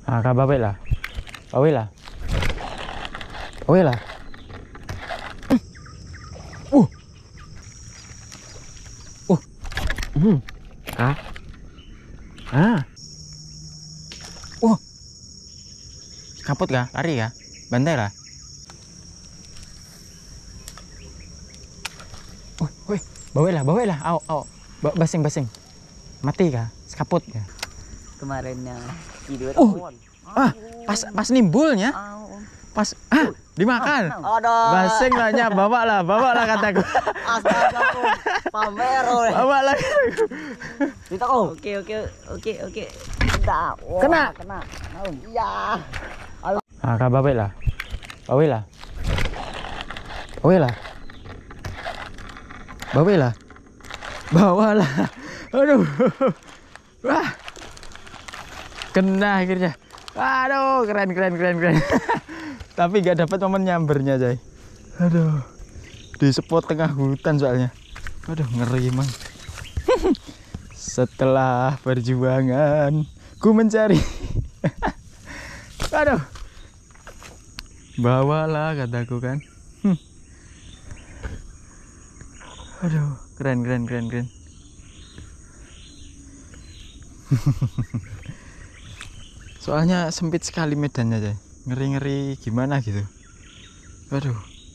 À, ka bawa lah. Bawa lah. Bawa lah. Uh. Ah. Ah. Kaput kah? Lari kah? Bantai lah. Woi, bawa lah. Au. Basing. Mati kah? Kaput kah? Kemarinnya tidur Pas nimbulnya. Pas dimakan. Basing lahnya, bawa lah kataku. Astaga, pamer. Bawa lah. Kita kok. Oke. Kena. Iya. Ah, ka bawa lah. Bawa lah. Aduh. Wah. Kena akhirnya. Aduh, keren. Tapi gak dapat momen nyambernya, Jay. Aduh. Di spot tengah hutan soalnya. Aduh, ngeri emang. Setelah perjuangan ku mencari. Aduh. Bawalah kataku kan. Aduh, keren. Soalnya sempit sekali medannya, Jay. Ngeri gimana gitu. Aduh.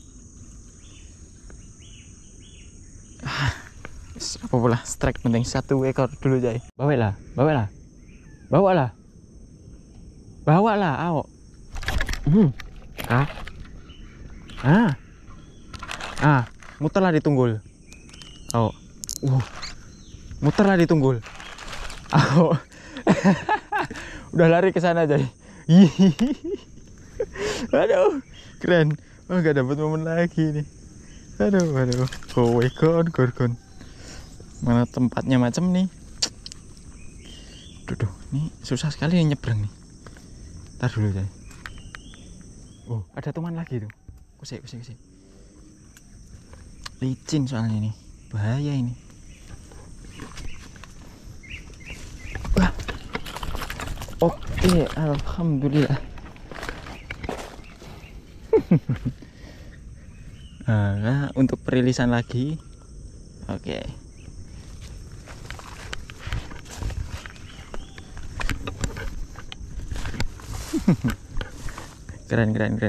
Apa pula strike penting 1 ekor dulu, Jay. Bawa lah, awo. Muterlah di tunggul. Awo. Muterlah di tunggul. Awo. Udah lari ke sana, Jay. Aduh, keren. Gak dapat momen lagi nih. Aduh. Kowe kon. Mana tempatnya macam nih. Duh, ini susah sekali nyebrang nih. Ntar dulu, Jay. Ada teman lagi tuh. Kusik. Licin soalnya ini. Bahaya ini. Wah. Oke, alhamdulillah. Nah, untuk perilisan lagi. Oke. Keren.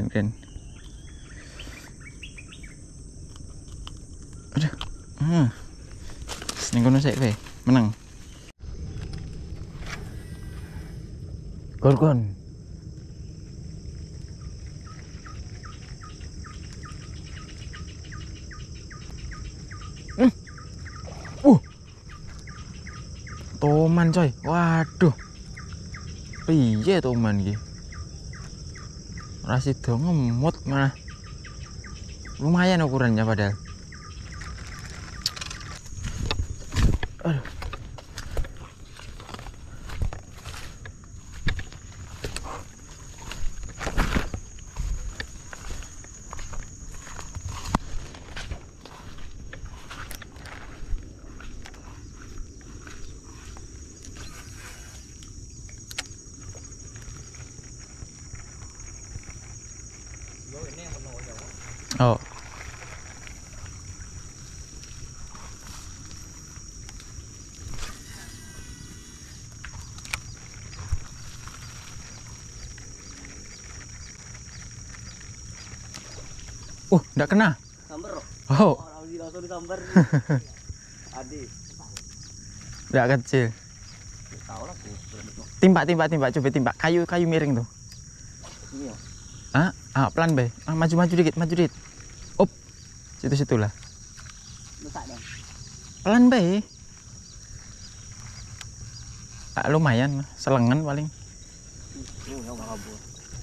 Aduh. Ning kono sik wae, menang. Gorgon. Toman, coy. Waduh. Piye toman iki? Ora sida ngemut malah. Lumayan ukurannya padahal. Aduh. Oh. Enggak kena. Sambar. Oh. Langsung disambar. Adi. Enggak kecil. Tahu lah. Timpak. Coba timpak. Kayu miring tuh. Ini ya. Pelan, Bay. Maju dikit. Up. Situ lah. Letak dong. Pelan, Bay. Lumayan, selengan paling. Yang kabur.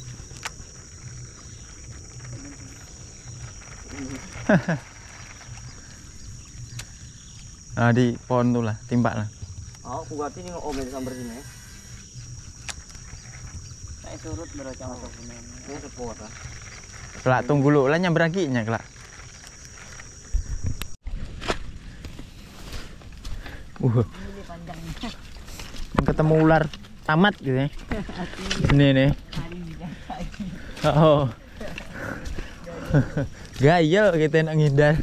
Di pohon tuh lah, timpak lah. Aku ganti nih ngomel sambar sini ya. Saya surut berarti masuk sini. Ini support lah. Kelak tunggu dulu lah nyambraginya kelak. Ini panjangnya. Ketemu ular. tamat gitu ya. Ini nih. Oh. Gayel kita nak ngindar.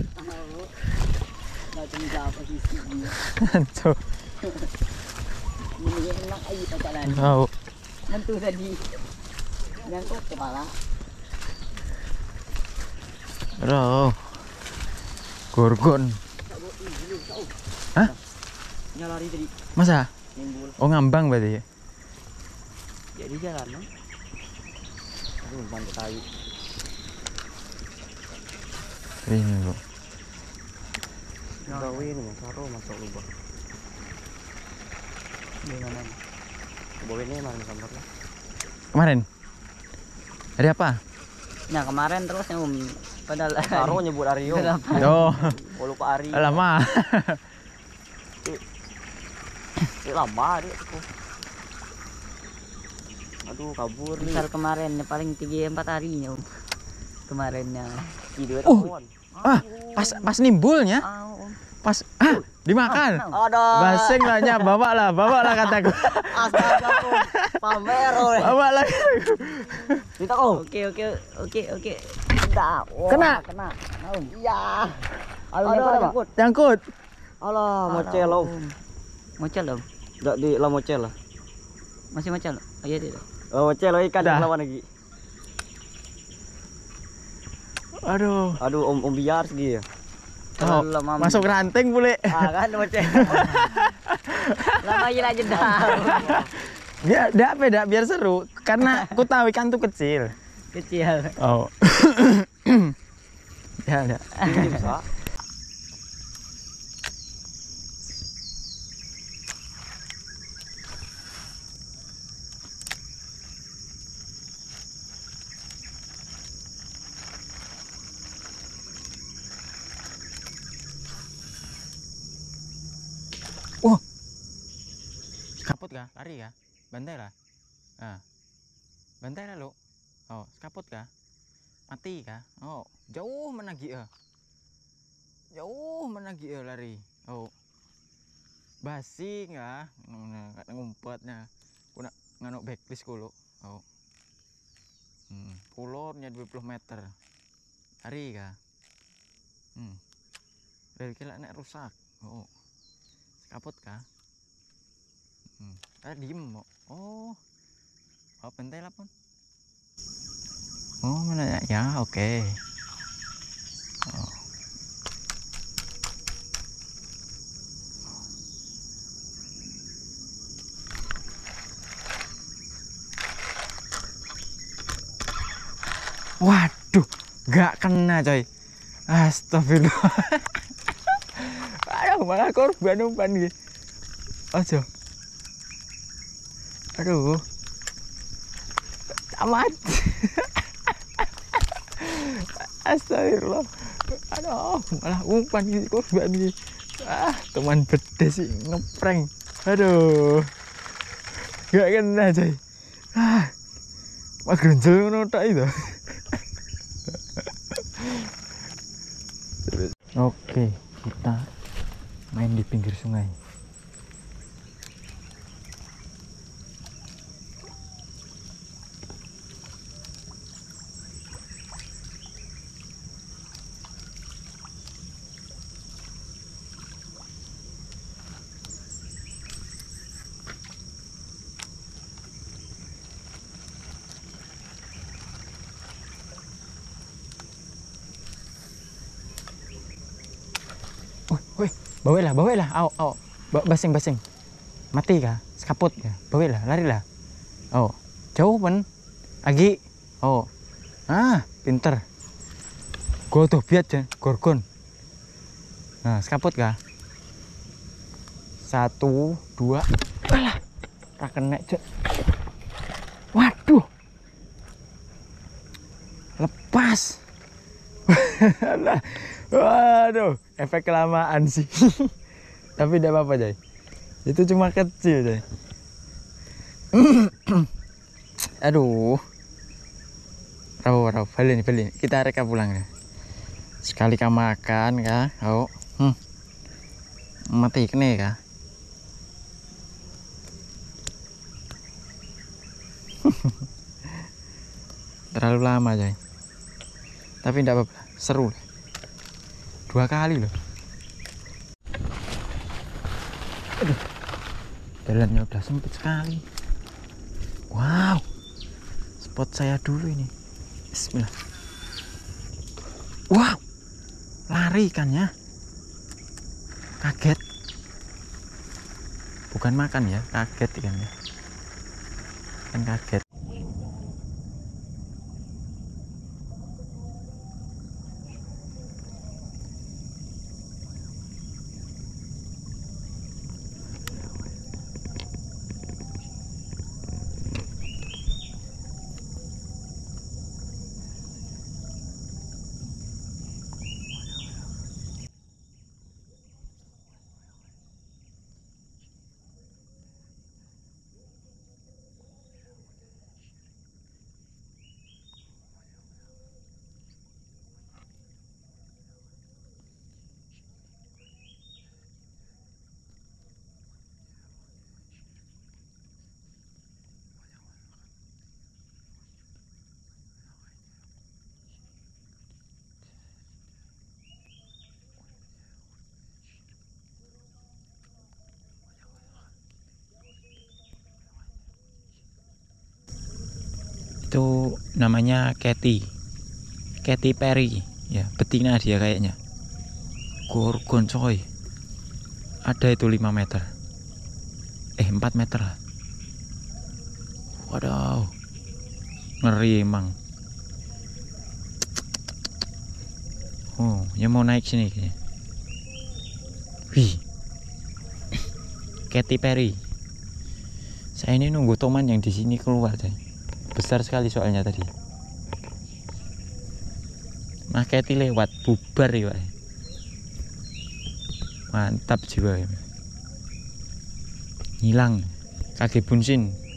Hancur. Ini enak aja pacaran. Oh. Nentu tadi. Nyangkut kepala. Bro. Gorgon. Hah? Nyalari tadi. Masa? Nimbul. Oh ngambang berarti ya? Jadi jalan kan? Aduh, bantu kayu. Ini bro. Gawin nih, karo masuk lubang. Di mana? Bawa ini mana gambar lah. Kemarin? Hari apa? Nah kemarin terus yang padahal karo nyebut Aryo. Oh. Lupa Ari. Lama. Lama dia. Aduh kabur nih. Misal kemarin paling 3-4 harinya kemarinnya. Tidur tahun. Pas nimbulnya. Pas dimakan. Basing lah bawa lah kataku. Astaga pamer oleh. Bawa lah. Minta kau. Oke. Kena. Iya. Aduh, Nyangkut. alah, mocel om. Mocel om. Enggak di lah mocel lah. Masih mocel. Oh, iya dia. Oh, mocel ikan lawan lagi. Aduh, om biar segi ya. Oh, masuk ranting boleh. Kan mocel. Lama aja jeda. Biar seru karena aku tahu ikan tuh kecil. Oh. Ya. Ini bisa. Kaput kah? Lari kah? Bantai lah. Nah. Bantai lah lo. Oh, kaput kah? Mati kah? Oh, jauh menagi ya. Jauh menagi ya lari. Oh. Basing ya. Ngumpetnya. Ku nak nganuk backlist kulo. Oh. Pulornya 20 meter. Lari kah? Dari kira nek rusak. Oh. Kaput kah? Diem mo. Oh bentai lah pun. Oh mana ya oke. Oh. Waduh, gak kena coy. Astagfirullah. Aduh, malah korban umpan gitu. Aja. Aduh. Tamat. Astagfirullah. Aduh, malah umpan gitu korban gitu. Teman bedes sih ngeprank. Aduh. Gak kena coy. Mak grenjel ngono tok itu. Oke, kita main di pinggir sungai. Woi, bawa lah, au, basing, mati kah, sekaput kah, bawa lah, lari lah, jauh pun, lagi, pinter, gua tuh biat gorgon, nah sekaput kah, 1, 2, alah, rakenek cek, waduh, lepas. Waduh, efek kelamaan sih. Tapi tidak apa-apa, Jay. Itu cuma kecil, Jay. Aduh. Raw, balik. Kita reka pulang ya. Sekali kau makan kah? Mati kene kah? terlalu lama coy. Tapi tidak apa-apa, seru. 2 kali loh. Aduh, jalannya udah sempit sekali. Wow, spot saya dulu ini. Bismillah. Wow, lari ikannya. Kaget. Bukan makan ya, kaget ikannya. Kan kaget. Itu namanya Katy Perry ya, betina dia kayaknya. Gorgon coy, ada itu 5 meter 4 meter lah. Waduh, ngeri emang. Oh, ya mau naik sini kayaknya. Wih, Katy Perry. Saya ini nunggu teman yang di sini keluar coy. Besar sekali soalnya tadi. Mas Katy lewat, bubar ya. Mantap jiwa. Hilang. Kaki bunsin.